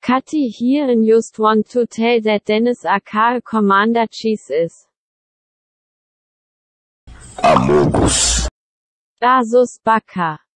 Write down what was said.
Cathy here and just want to tell that Dennis aka Commander Cheese is Amogus. Asus Baka.